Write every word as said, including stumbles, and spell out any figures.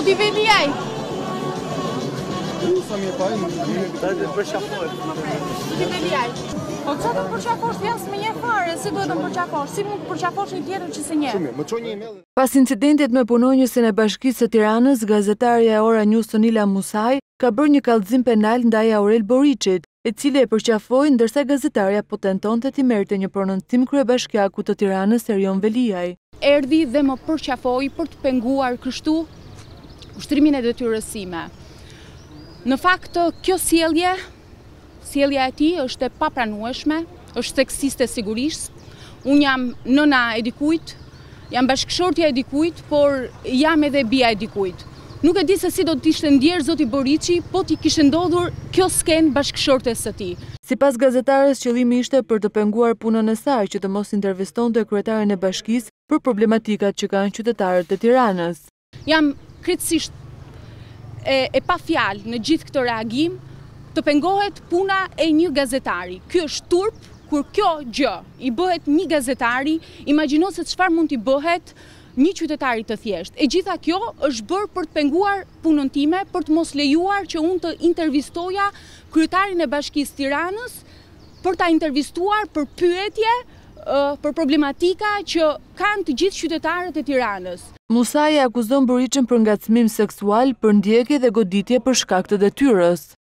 Do t'i vedi aj? Sa mi e pa, do përqafoj. Do t'i vedi aj? Po që të përqafosh t'jas me një fare, si duhet të përqafosh? Si mund të përqafosh një tjetër që se një? Më çoj një email. Pas incidentit me punonjesin e bashkisë së Tiranës, gazetarja e Ora News Sonila Musaj ka bërë një kallëzim penal ndaj Aurel Boriçit, e cili e përqafoi ndërsa gazetarja po tentonte t'i merrte një prononjim kryebashkiaku të Tiranës Erion Veliaj. Erdhi dhe më përqafoi për të penguar kështu ushtrimin e detyrës sime. Në fakt, kjo sjellje, sjellja e tij është e papranueshme, është seksiste sigurisht. Unë jam nëna e dikujt, jam bashkëshortja e dikujt, por jam edhe bia e dikujt. Nuk e di se si do të ishte ndjerë zoti Boriçi, po t'i kishte ndodhur kjo skenë bashkëshortes së tij. Sipas gazetares, qëllimi ishte për të penguar punën e saj që të mos intervistonte kryetarin e bashkisë për problematikat që kanë qytetarët e Tiranës. Jam krejtësisht e, e pa fjalë në gjithë këtë reagim, të pengohet puna e një gazetari. Ky është turp, kur kjo gjë i bëhet një gazetari, imagjino se çfarë mund t'i bëhet një qytetari të thjesht. E gjitha kjo është bërë për të penguar punën time, për të mos lejuar që unë të intervistoja kryetarin e bashkisë Tiranës, për ta intervistuar për pyetje, për problematika që kanë të gjithë qytetarët e Tiranës. Musaj e akuzon Boriçin për ngacmim seksual, përndjekje dhe goditje për shkak të detyrës.